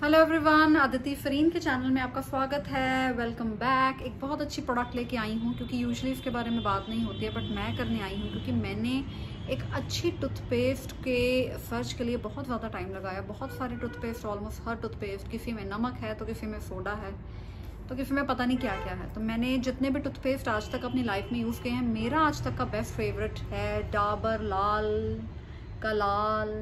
Hello everyone, Aditi Fareen के channel में आपका स्वागत है। Welcome back. एक बहुत अच्छी प्रोडक्ट लेके आई हूँ क्योंकि यूजुअली इसके बारे में बात नहीं होती है, बट मैं करने आई हूँ क्योंकि मैंने एक अच्छी टूथपेस्ट के सर्च के लिए बहुत ज़्यादा टाइम लगाया। बहुत सारे टूथपेस्ट, ऑलमोस्ट हर टूथपेस्ट, किसी में नमक है तो किसी में सोडा है तो किसी में पता नहीं क्या क्या है। तो मैंने जितने भी टूथपेस्ट आज तक अपनी लाइफ में यूज़ किए हैं, मेरा आज तक का बेस्ट फेवरेट है डाबर लाल का लाल।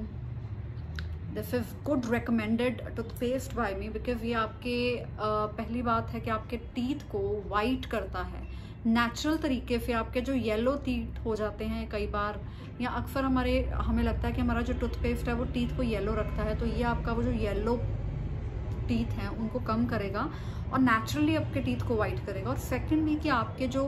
This is good recommended toothpaste by me because ये आपके पहली बात है कि आपके टीथ को वाइट करता है नेचुरल तरीके से। आपके जो येलो टीथ हो जाते हैं कई बार, या अक्सर हमें लगता है कि हमारा जो टूथपेस्ट है वो टीथ को येलो रखता है, तो ये आपका वो जो येलो टीथ हैं उनको कम करेगा और नेचुरली आपके टीथ को वाइट करेगा। और सेकंडली कि आपके जो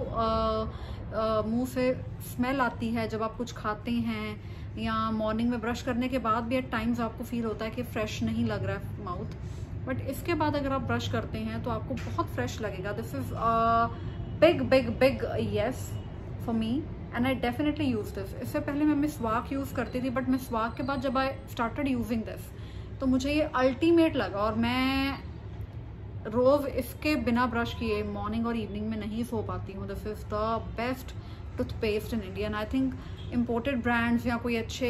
मुंह से स्मेल आती है जब आप कुछ खाते हैं या मॉर्निंग में ब्रश करने के बाद भी एट टाइम्स आपको फील होता है कि फ्रेश नहीं लग रहा है माउथ, बट इसके बाद अगर आप ब्रश करते हैं तो आपको बहुत फ्रेश लगेगा। This is big big big yes for me and I definitely use this. इससे पहले मैं मिसवाक यूज़ करती थी, बट मिसवाक के बाद जब आई स्टार्टेड यूजिंग दिस तो मुझे ये अल्टीमेट लगा और मैं रोज़ इसके बिना ब्रश किए मॉर्निंग और इवनिंग में नहीं सो पाती हूँ। This is the best toothpaste in India and I think imported brands या कोई अच्छे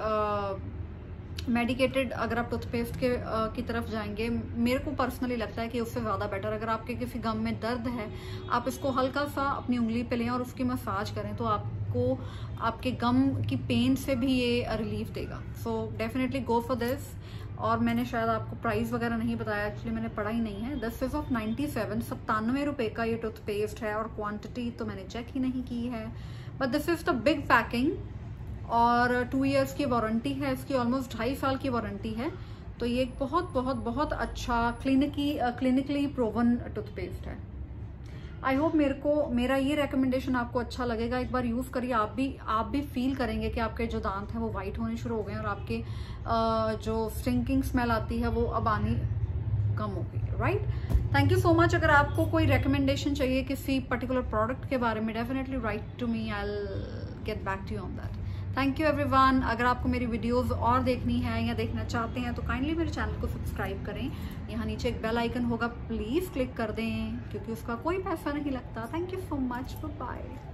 मेडिकेटेड अगर आप टूथपेस्ट की तरफ जाएंगे, मेरे को पर्सनली लगता है कि उससे ज़्यादा बेटर। अगर आपके किसी गम में दर्द है, आप इसको हल्का सा अपनी उंगली पे लें और उसकी मसाज करें तो आपको आपके गम की पेन से भी ये रिलीफ देगा। So definitely go for this. और मैंने शायद आपको प्राइस वगैरह नहीं बताया, एक्चुअली मैंने पढ़ा ही नहीं है। दिस इज ऑफ 97 रुपये का ये टूथपेस्ट है और क्वांटिटी तो मैंने चेक ही नहीं की है, but this is the big packing और 2 इयर्स की वारंटी है इसकी, ऑलमोस्ट 2.5 साल की वारंटी है। तो ये एक बहुत बहुत बहुत अच्छा क्लिनिकली प्रूवन टूथपेस्ट है। आई होप मेरा ये रिकमेंडेशन आपको अच्छा लगेगा। एक बार यूज़ करिए, आप भी फील करेंगे कि आपके जो दांत हैं वो वाइट होने शुरू हो गए हैं और आपके जो स्टिंकिंग स्मेल आती है वो अब आनी कम हो गई। Right, thank you so much. अगर आपको कोई रिकमेंडेशन चाहिए किसी पर्टिकुलर प्रोडक्ट के बारे में, definitely write to me, I will get back to you on that. Thank you everyone. अगर आपको मेरी वीडियोस और देखनी है या देखना चाहते हैं तो काइंडली मेरे चैनल को सब्सक्राइब करें। यहाँ नीचे एक बेल आइकन होगा, प्लीज़ क्लिक कर दें क्योंकि उसका कोई पैसा नहीं लगता। Thank you so much, bye bye.